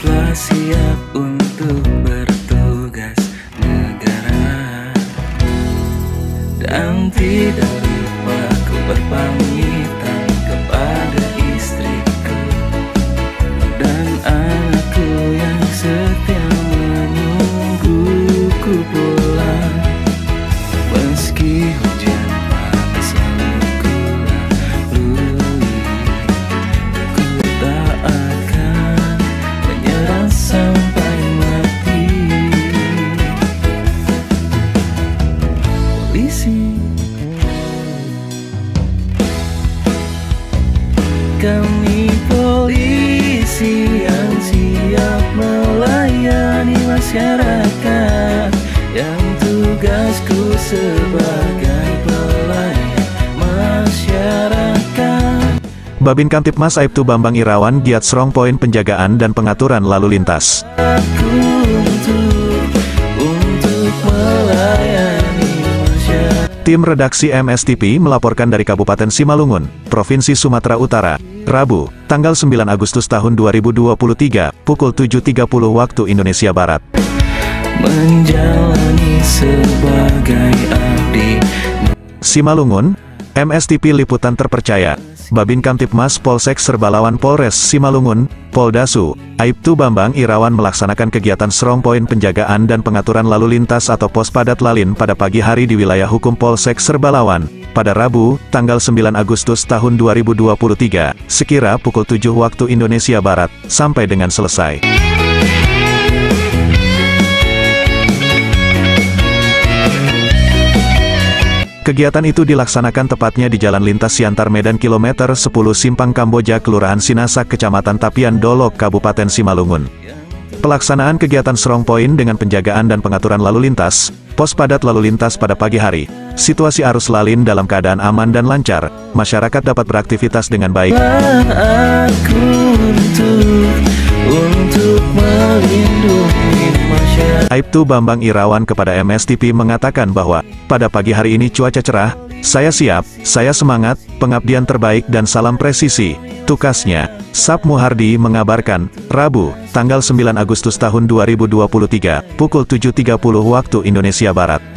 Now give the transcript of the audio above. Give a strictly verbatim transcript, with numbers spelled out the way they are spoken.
telah siap untuk bertugas negara, dan tidak lupa ku berpamitan kepada istriku dan anakku yang setia menungguku pulang. Meski hujan panas selalu ku lalui, ku tak akan menyerah sampai mati. Polisi, kami polisi yang siap melayani masyarakat, yang tugasku sebagai pelayan masyarakat. Babin Kamtibmas Aibtu Bambang Irawan giat strong point penjagaan dan pengaturan lalu lintas. Aku untuk, untuk melayani masyarakat. Tim redaksi M S T P melaporkan dari Kabupaten Simalungun, Provinsi Sumatera Utara, Rabu, tanggal sembilan Agustus tahun dua ribu dua puluh tiga, pukul tujuh tiga puluh waktu Indonesia Barat. Menjalani sebagai abdi. Simalungun, M S T P liputan terpercaya. Babin Kamtibmas Polsek Serbalawan Polres Simalungun, Poldasu, Aibtu Bambang Irawan melaksanakan kegiatan strong point penjagaan dan pengaturan lalu lintas atau pos padat lalin pada pagi hari di wilayah hukum Polsek Serbalawan, pada Rabu, tanggal sembilan Agustus tahun dua ribu dua puluh tiga, sekira pukul tujuh waktu Indonesia Barat, sampai dengan selesai. Kegiatan itu dilaksanakan tepatnya di Jalan Lintas Siantar Medan kilometer sepuluh Simpang Kamboja, Kelurahan Sinasak, Kecamatan Tapian Dolok, Kabupaten Simalungun. Pelaksanaan kegiatan strong point dengan penjagaan dan pengaturan lalu lintas, pos padat lalu lintas pada pagi hari, situasi arus lalin dalam keadaan aman dan lancar, masyarakat dapat beraktivitas dengan baik. Aku untuk, untuk melindungi masyarakat. Aibtu Bambang Irawan kepada M S T P mengatakan bahwa, pada pagi hari ini cuaca cerah, saya siap, saya semangat, pengabdian terbaik dan salam presisi, tukasnya. Sap Muhardi mengabarkan, Rabu, tanggal sembilan Agustus tahun dua ribu dua puluh tiga, pukul tujuh tiga puluh waktu Indonesia Barat.